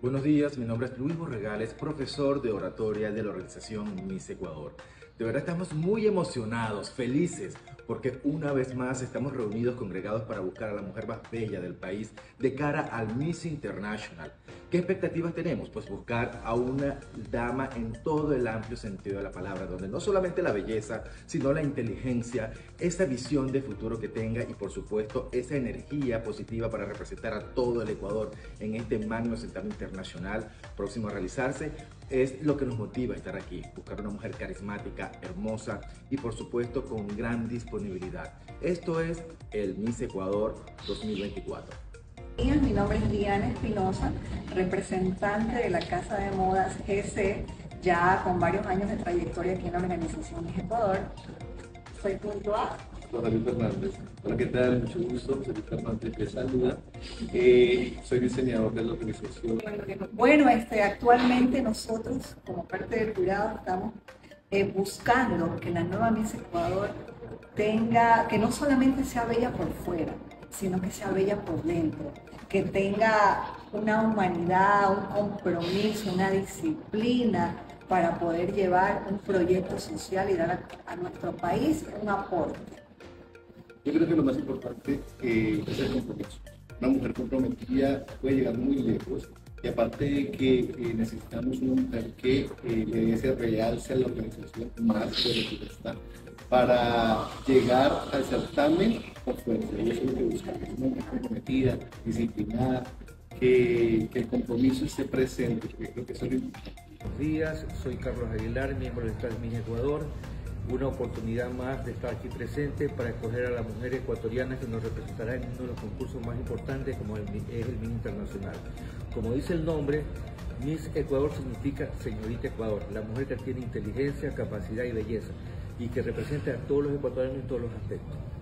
Buenos días, mi nombre es Luis Borregales, profesor de oratoria de la organización Miss Ecuador. De verdad estamos muy emocionados, felices, porque una vez más estamos reunidos, congregados para buscar a la mujer más bella del país de cara al Miss International. ¿Qué expectativas tenemos? Pues buscar a una dama en todo el amplio sentido de la palabra, donde no solamente la belleza, sino la inteligencia, esa visión de futuro que tenga y por supuesto esa energía positiva para representar a todo el Ecuador en este magno certamen internacional próximo a realizarse, es lo que nos motiva a estar aquí, buscar una mujer carismática, hermosa y por supuesto con gran disponibilidad. Esto es el Miss Ecuador 2024. Mi nombre es Diana Espinosa, representante de la Casa de Modas GC, ya con varios años de trayectoria aquí en la organización Miss Ecuador. Soy punto A. Hola, Luis Fernández. Hola, ¿qué tal? Mucho gusto. Soy Luis Fernández, te saluda. Soy diseñador de la organización. Bueno, actualmente nosotros, como parte del jurado, estamos buscando que la nueva Miss Ecuador tenga, que no solamente sea bella por fuera, sino que sea bella por dentro, que tenga una humanidad, un compromiso, una disciplina para poder llevar un proyecto social y dar a nuestro país un aporte. Yo creo que lo más importante es el compromiso. Una mujer comprometida puede llegar muy lejos y aparte de que necesitamos una mujer que le dé ese realce a la organización más de lo que está para llegar al certamen por fuerza. Y eso es lo que buscamos, una mujer comprometida, disciplinada, que el compromiso esté presente, porque creo que eso es lo importante. Buenos días, soy Carlos Aguilar, miembro del staff Miss Ecuador. Una oportunidad más de estar aquí presente para escoger a la mujer ecuatoriana que nos representará en uno de los concursos más importantes como es el Miss Internacional. Como dice el nombre, Miss Ecuador significa señorita Ecuador, la mujer que tiene inteligencia, capacidad y belleza y que representa a todos los ecuatorianos en todos los aspectos.